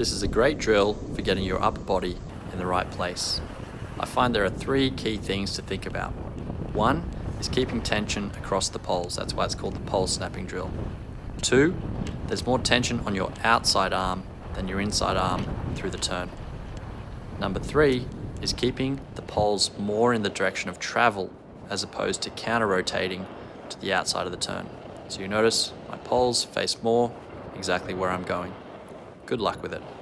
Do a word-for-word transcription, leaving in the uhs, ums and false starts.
This is a great drill for getting your upper body in the right place. I find there are three key things to think about. One is keeping tension across the poles. That's why it's called the pole snapping drill. Two, there's more tension on your outside arm than your inside arm through the turn. Number three is keeping the poles more in the direction of travel as opposed to counter-rotating to the outside of the turn. So you notice my poles face more exactly where I'm going. Good luck with it.